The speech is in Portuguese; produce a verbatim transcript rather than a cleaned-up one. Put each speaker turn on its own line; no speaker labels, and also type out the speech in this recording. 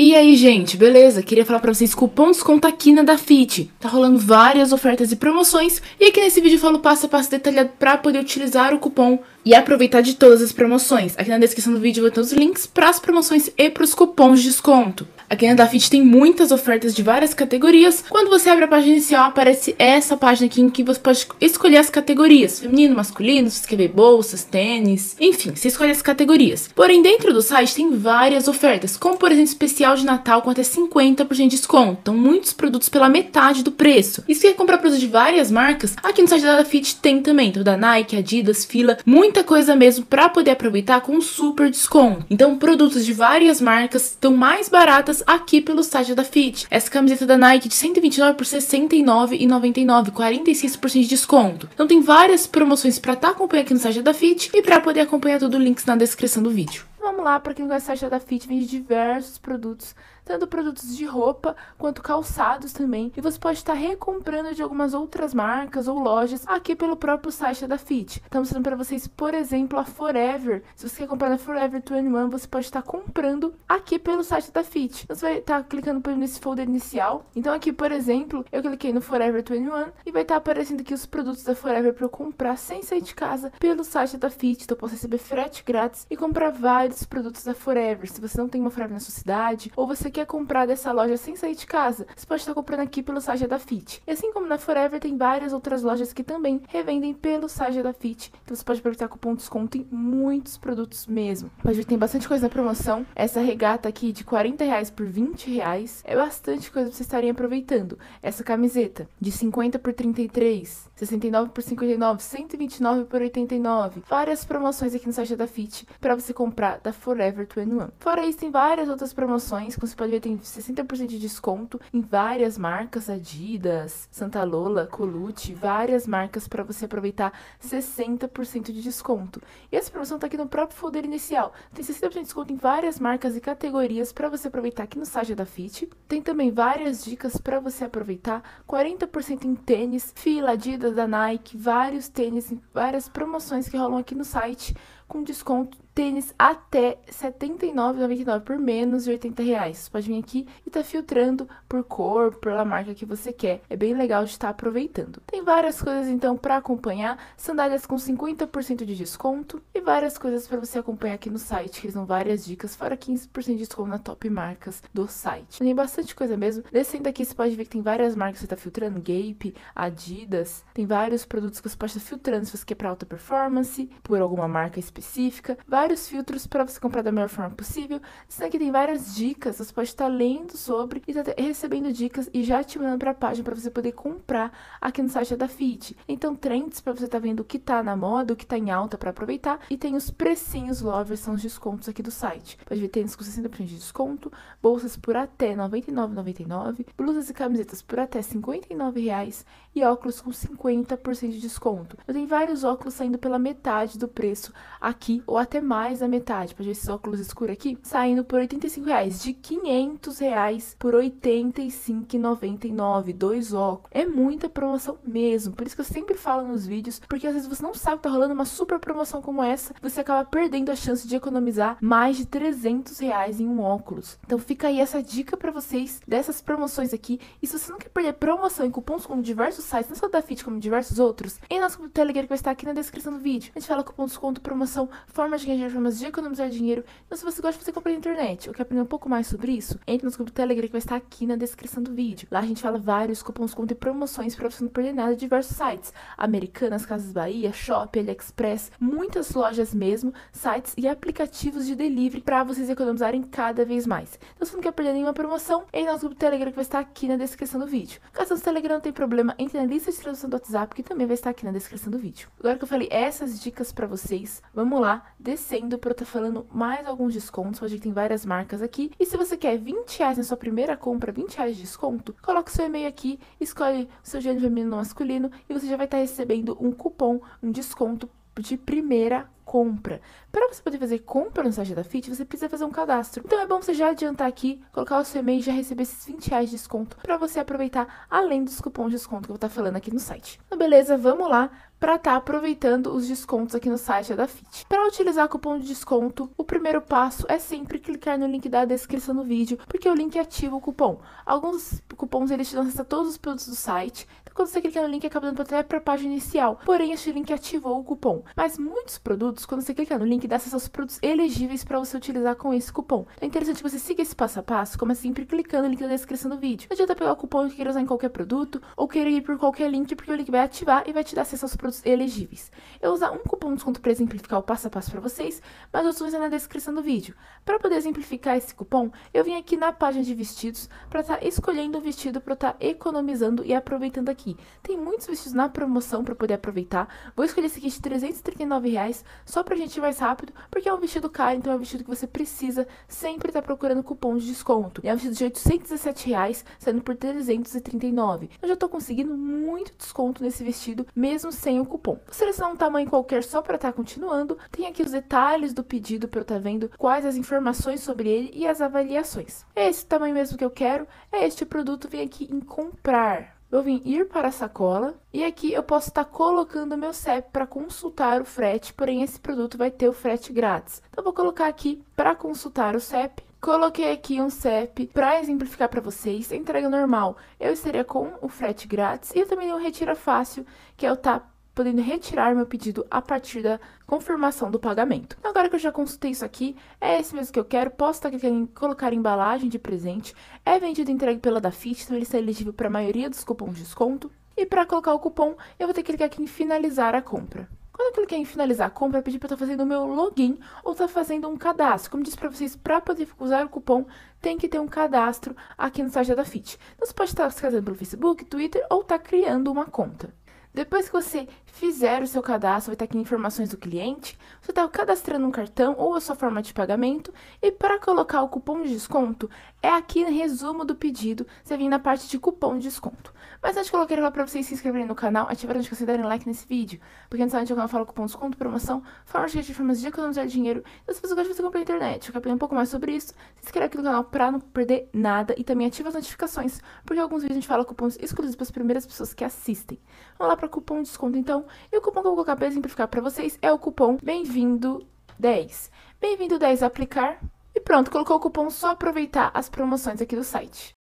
E aí, gente, beleza? Queria falar pra vocês, cupom desconto aqui na Dafit. Tá rolando várias ofertas e promoções, e aqui nesse vídeo eu falo passo a passo detalhado pra poder utilizar o cupom e aproveitar de todas as promoções. Aqui na descrição do vídeo vou ter os links para as promoções e para os cupons de desconto. Aqui na Dafit tem muitas ofertas de várias categorias. Quando você abre a página inicial, aparece essa página aqui em que você pode escolher as categorias. Feminino, masculino, você quer ver bolsas, tênis, enfim, você escolhe as categorias. Porém, dentro do site tem várias ofertas, como por exemplo, especial de Natal com até cinquenta por cento de desconto. Então, muitos produtos pela metade do preço. E se quer comprar produtos de várias marcas, aqui no site da Dafit tem também. Então, da Nike, Adidas, Fila, muita coisa mesmo para poder aproveitar com um super desconto. Então, produtos de várias marcas estão mais baratas aqui pelo site da Dafit. Essa camiseta da Nike de cento e vinte e nove por sessenta e nove reais e noventa e nove centavos, quarenta e seis por cento de desconto. Então tem várias promoções para estar acompanhando aqui no site da Dafit e para poder acompanhar tudo, links na descrição do vídeo. Vamos lá, para quem não conhece o site da Dafit, vende diversos produtos, tanto produtos de roupa quanto calçados também. E você pode estar recomprando de algumas outras marcas ou lojas aqui pelo próprio site da Dafit. Estamos mostrando para vocês, por exemplo, a Forever. Se você quer comprar na Forever vinte e um, você pode estar comprando aqui pelo site da Dafit. Você vai estar clicando nesse folder inicial. Então aqui, por exemplo, eu cliquei no Forever vinte e um e vai estar aparecendo aqui os produtos da Forever para eu comprar sem sair de casa pelo site da Dafit. Então eu posso receber frete grátis e comprar vários produtos da Forever. Se você não tem uma Forever na sua cidade ou você quer comprar dessa loja sem sair de casa, você pode estar comprando aqui pelo site da Dafit. E assim como na Forever, tem várias outras lojas que também revendem pelo site da Dafit. Então você pode aproveitar cupom de desconto em muitos produtos mesmo. Pode ver que tem bastante coisa na promoção. Essa regata aqui de quarenta reais por vinte reais é bastante coisa pra vocês estarem aproveitando. Essa camiseta de cinquenta por trinta e três, sessenta e nove por cinquenta e nove, cento e vinte e nove por oitenta e nove. Várias promoções aqui no site da Dafit para você comprar da Forever vinte e um. Fora isso, tem várias outras promoções. Como você pode ver, tem sessenta por cento de desconto em várias marcas, Adidas, Santa Lola, Colucci, várias marcas para você aproveitar sessenta por cento de desconto. E essa promoção tá aqui no próprio folder inicial. Tem sessenta por cento de desconto em várias marcas e categorias para você aproveitar aqui no site da Dafit. Tem também várias dicas para você aproveitar, quarenta por cento em tênis, Fila, Adidas, da Nike, vários tênis, várias promoções que rolam aqui no site com desconto. Tênis até setenta e nove reais e noventa e nove centavos por menos de oitenta reais. Você pode vir aqui e tá filtrando por cor, pela marca que você quer. É bem legal de estar aproveitando. Tem várias coisas então para acompanhar. Sandálias com cinquenta por cento de desconto e várias coisas para você acompanhar aqui no site, que eles dão várias dicas, fora quinze por cento de desconto na top marcas do site. Tem bastante coisa mesmo. Descendo aqui você pode ver que tem várias marcas que você tá filtrando, Gape, Adidas. Tem vários produtos que você pode estar filtrando se você quer para alta performance, por alguma marca específica. Vários filtros para você comprar da melhor forma possível. Isso aqui tem várias dicas, você pode estar lendo sobre e tá recebendo dicas e já te mandando para a página para você poder comprar aqui no site da Dafit. Então, trends para você estar tá vendo o que tá na moda, o que tá em alta para aproveitar, e tem os precinhos lovers, são os descontos aqui do site. Pode ver tênis com sessenta por cento de desconto, bolsas por até noventa e nove reais e noventa e nove centavos, blusas e camisetas por até cinquenta e nove reais e óculos com cinquenta por cento de desconto. Eu tenho vários óculos saindo pela metade do preço aqui, ou até mais da metade. Pode ver esses óculos escuros aqui, saindo por oitenta e cinco reais, de quinhentos reais por oitenta e cinco reais e noventa e nove centavos, dois óculos. É muita promoção mesmo, por isso que eu sempre falo nos vídeos, porque às vezes você não sabe que tá rolando uma super promoção como essa, você acaba perdendo a chance de economizar mais de trezentos reais em um óculos. Então fica aí essa dica pra vocês dessas promoções aqui, e se você não quer perder promoção em cupons como diversos sites, não só da Dafit como diversos outros, em nosso grupo Telegram que vai estar aqui na descrição do vídeo, a gente fala cupom desconto, promoção, formas de ganhar dinheiro, formas de economizar dinheiro. Então se você gosta, você compra na internet ou quer aprender um pouco mais sobre isso, entre no grupo Telegram que vai estar aqui na descrição do vídeo. Lá a gente fala vários cupons desconto e promoções para você não perder nada de diversos sites, Americanas, Casas Bahia, Shop, AliExpress, muitas lojas mesmo, sites e aplicativos de delivery para vocês economizarem cada vez mais. Então se não quer perder nenhuma promoção, entre no nosso grupo Telegram que vai estar aqui na descrição do vídeo. Caso no Telegram não tem problema, entre na lista de tradução do WhatsApp que também vai estar aqui na descrição do vídeo. Agora que eu falei essas dicas para vocês, vamos lá, descendo para eu estar falando mais alguns descontos. Hoje tem várias marcas aqui. E se você quer vinte reais na sua primeira compra, vinte reais de desconto, coloca o seu e-mail aqui, escolhe o seu gênero feminino ou masculino e você já vai estar recebendo um cupom, um desconto de primeira compra. Para você poder fazer compra no site da Fit, você precisa fazer um cadastro. Então é bom você já adiantar aqui, colocar o seu e-mail e já receber esses vinte reais de desconto para você aproveitar além dos cupons de desconto que eu vou estar falando aqui no site. Então, beleza, vamos lá para estar aproveitando os descontos aqui no site da Fit. Para utilizar cupom de desconto, o primeiro passo é sempre clicar no link da descrição do vídeo, porque o link ativa o cupom. Alguns cupons eles te dão acesso a todos os produtos do site, então quando você clica no link acaba dando até para a página inicial, porém este link ativou o cupom. Mas muitos produtos, quando você clica no link, dá acesso aos produtos elegíveis para você utilizar com esse cupom. Então é interessante você seguir esse passo a passo, como sempre clicando no link da descrição do vídeo. Não adianta pegar o cupom que queira usar em qualquer produto, ou querer ir por qualquer link, porque o link vai ativar e vai te dar acesso aos produtos elegíveis. Eu vou usar um cupom de desconto para exemplificar o passo a passo para vocês, mas os outros na descrição do vídeo. Para poder exemplificar esse cupom, eu vim aqui na página de vestidos para estar tá escolhendo o vestido para estar tá economizando e aproveitando aqui. Tem muitos vestidos na promoção para poder aproveitar. Vou escolher esse aqui de trezentos e trinta e nove reais, só pra gente ir mais rápido, porque é um vestido caro, então é um vestido que você precisa sempre estar tá procurando cupom de desconto. E é um vestido de oitocentos e dezessete reais, saindo por trezentos e trinta e nove reais. Eu já tô conseguindo muito desconto nesse vestido, mesmo sem o cupom. Vou selecionar um tamanho qualquer só para estar tá continuando. Tem aqui os detalhes do pedido para eu estar tá vendo quais as informações sobre ele e as avaliações. É esse tamanho mesmo que eu quero, é este produto, vem aqui em comprar. Eu vim ir para a sacola e aqui eu posso estar tá colocando o meu C E P para consultar o frete, porém esse produto vai ter o frete grátis. Então eu vou colocar aqui para consultar o C E P. Coloquei aqui um C E P para exemplificar para vocês. A entrega normal eu estaria com o frete grátis e eu também tenho um retira fácil, que é o tá podendo retirar meu pedido a partir da confirmação do pagamento. Agora que eu já consultei isso aqui, é esse mesmo que eu quero, posso estar clicando em colocar embalagem de presente, é vendido e entregue pela da Fit, então ele está elegível para a maioria dos cupons de desconto. E para colocar o cupom, eu vou ter que clicar aqui em finalizar a compra. Quando eu cliquei em finalizar a compra, eu pedi para estar fazendo o meu login ou estar fazendo um cadastro. Como disse para vocês, para poder usar o cupom, tem que ter um cadastro aqui no site da Fit. Então você pode estar se cadastrando pelo Facebook, Twitter ou estar criando uma conta. Depois que você fizer o seu cadastro, vai estar aqui informações do cliente, você está cadastrando um cartão ou a sua forma de pagamento, e para colocar o cupom de desconto, é aqui no resumo do pedido, você vem na parte de cupom de desconto. Mas antes de colocar lá para vocês se inscreverem no canal, ativar a notificação e darem like nesse vídeo, porque no site do canal eu falo cupom de desconto, promoção, formas de formas de economizar dinheiro. Então se você gosta de fazer compra na internet, eu quero aprender um pouco mais sobre isso, se inscreve aqui no canal para não perder nada e também ativa as notificações, porque alguns vídeos a gente fala cupons exclusivos para as primeiras pessoas que assistem. Vamos lá para cupom de desconto então, e o cupom que eu vou colocar para exemplificar para vocês é o cupom Bem-vindo dez. Bem-vindo dez a aplicar, e pronto, colocou o cupom, só aproveitar as promoções aqui do site.